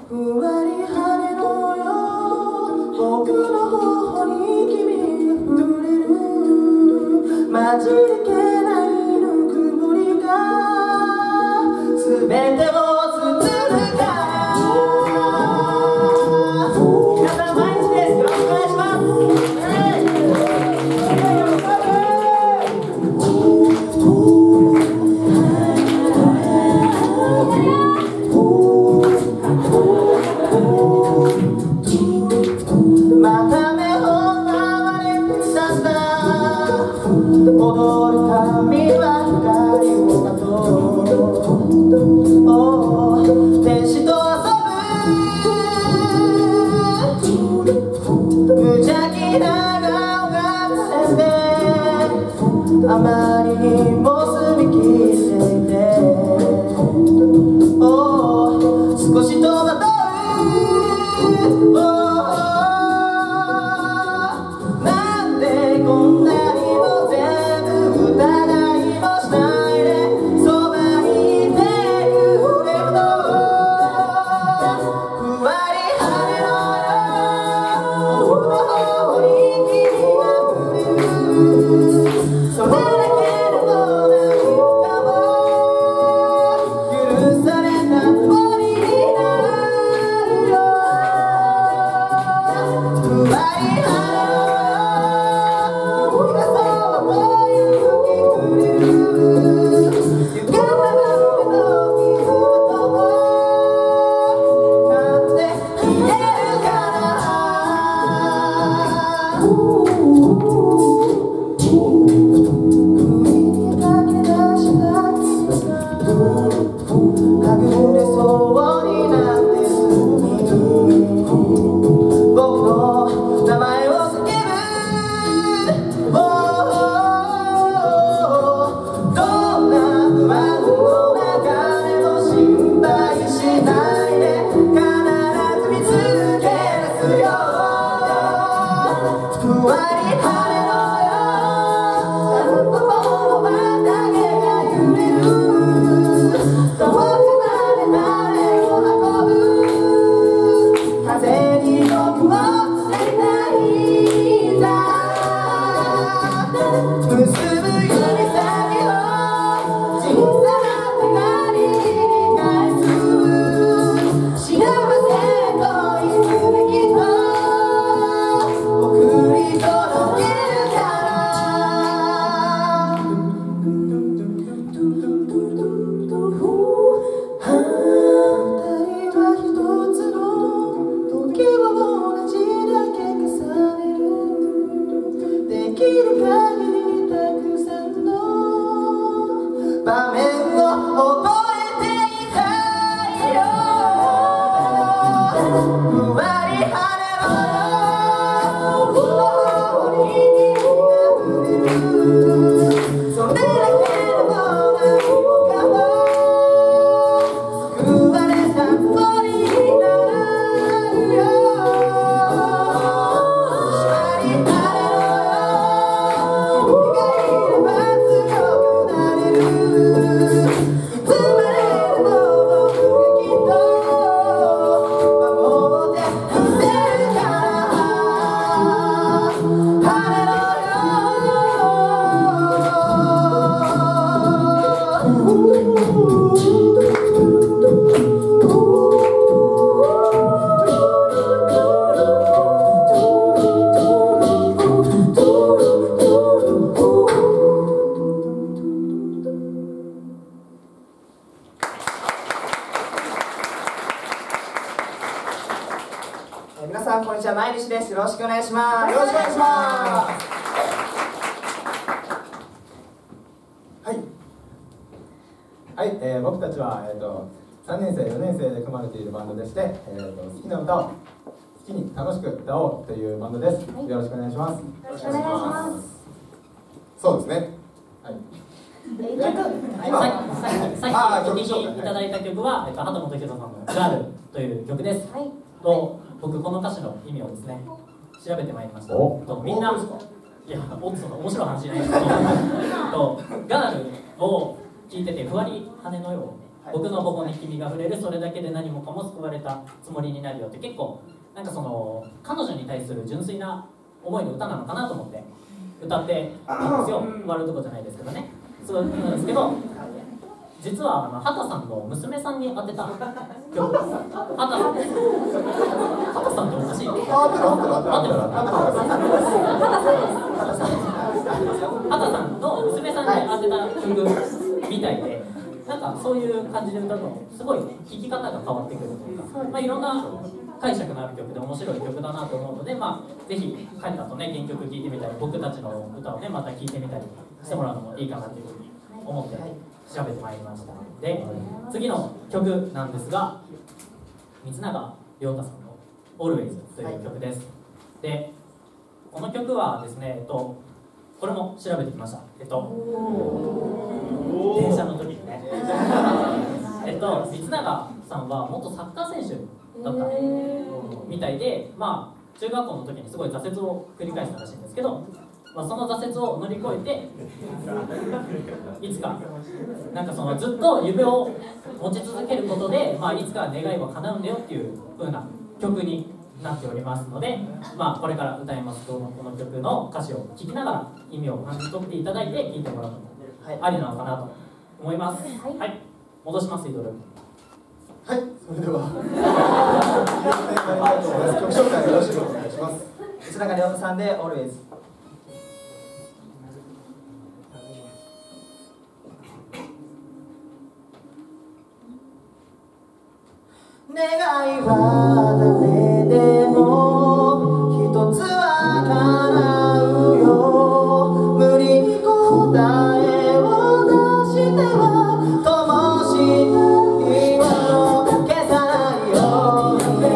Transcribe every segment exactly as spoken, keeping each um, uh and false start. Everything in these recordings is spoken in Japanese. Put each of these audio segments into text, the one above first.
ふわり羽のよ僕の頬に君が触れる混じりけないぬくもりが全てを包むから皆さん毎日です。よろしくお願いします。また目を触れてきたんだ踊る髪は光をまとう天使と遊ぶ無邪気な顔が垂れてあまりにも澄み切っていて少し戸惑うなんでこんなにも全部疑いもしないでそばにいてくれるのふわり羽のよ僕の頬に君が触れるそれだけでも何もかも許されたつもりになるよふわり羽場面を覚えていたいよふわり羽の僕の頬に君が触れるそれだけでも何もかも救われたつもりになるよふわり羽の君がいれば強くなれる皆さんこんにちは、まいにしです。よろしくお願いします。よろしくお願いします。 はいはい、えー、僕たちは、えー、とさんねん生よねん生で組まれているバンドでして、えー、と好きな歌を好きに楽しく歌おうというバンドです。はい、よろしくお願いします。よろしくお願いします。 そうですね。はい。 え曲今さっきお聴きいただいた曲は、えっと、畑本博さんの「ガール」という曲です。はい。と僕この歌詞の意味をですね調べてまいりました。とみんな、いやおその面白い話じゃないですけどとガールを聴いててふわり羽のよう僕の頬に君が触れる、それだけで何もかも救われたつもりになるよって、結構なんかその彼女に対する純粋な思いの歌なのかなと思って歌ってたんですよ。悪いとこじゃないですけどね。そうなんですけど、実はあの畑さんの娘さんに当てた曲。畑さん畑さんっておかしい。 あ、合ってる合ってる合ってる畑さんの娘さんに当てた曲みたいで、なんかそういう感じで歌うとすごい聴き方が変わってくるというか、まあ、いろんな解釈のある曲で面白い曲だなと思うので、まあ、ぜひ帰った後ね原曲聴いてみたり、僕たちの歌をねまた聴いてみたりしてもらうのもいいかなというふうに思って調べてまいりました。で、次の曲なんですが、光永亮太さんの「Always」という曲です。で、この曲はですね、えっと、これも調べてきました。えっと、電車の時にね。えっと、光永さんは元サッカー選手だったみたいで、まあ、中学校の時にすごい挫折を繰り返したらしいんですけど、まあ、その挫折を乗り越えて、いつか、なんかそのずっと夢を持ち続けることで、まあ、いつか願いは叶うんだよっていう風な曲になっておりますので、まあ、これから歌いますと、この曲の歌詞を聴きながら意味を感じ取っていただいて聴いてもらうのもありなのかなと思います。はい、はい、戻します、イドル。 はい、それでは曲紹介よろしくお願いします。 光永亮太さんで「Always」。願いは誰でも一つは叶うよ。無理に答えを出しては灯したいを消さないように。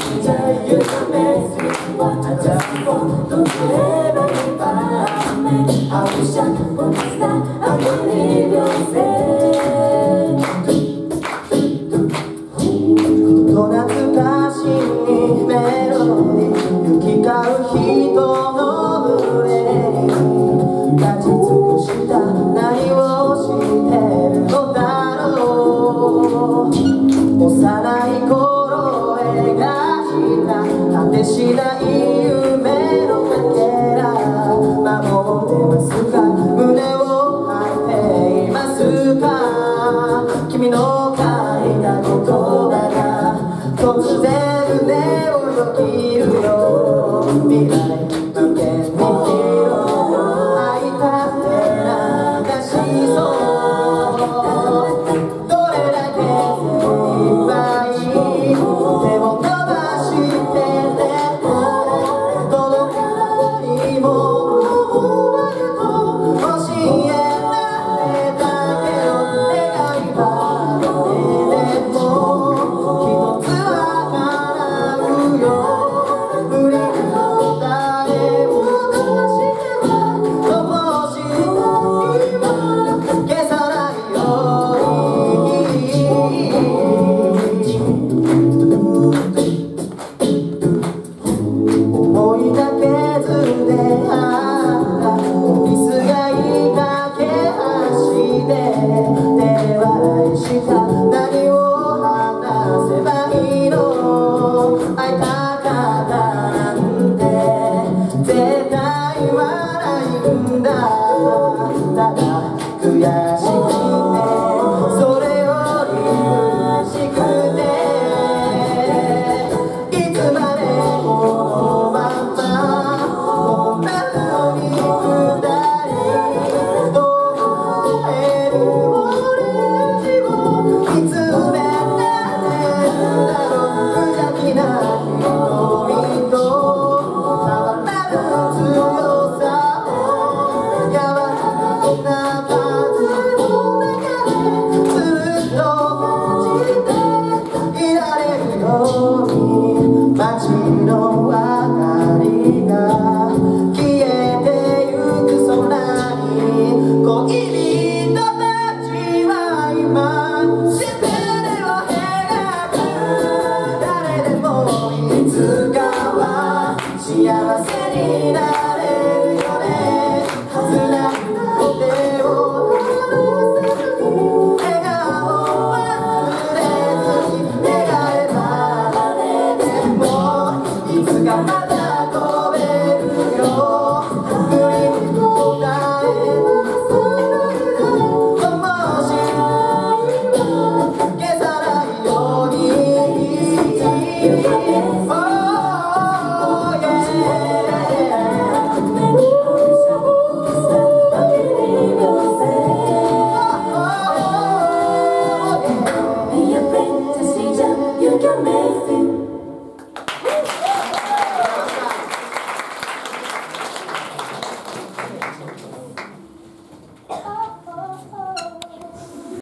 懐かしいメロディー、行き交う人の群れに立ち尽くした何をしてるのだろう。幼い頃描いた果てしない夢のかけら、守ってますか、胸を張っていますか。君の書いた言葉が突然胸をよぎるよ。未来無限に広い愛たって流しそう。どれだけ精一杯手を伸ばしてて届かないものがあると教えられたけど、願いは誰でも一つは叶うよ。無理の誰を出しては灯した今消さないように。思いだけずであったオフィス街架け橋で手笑いした何を話せばいいの。会いたかったなんて絶対言わないんだ。ただ悔しい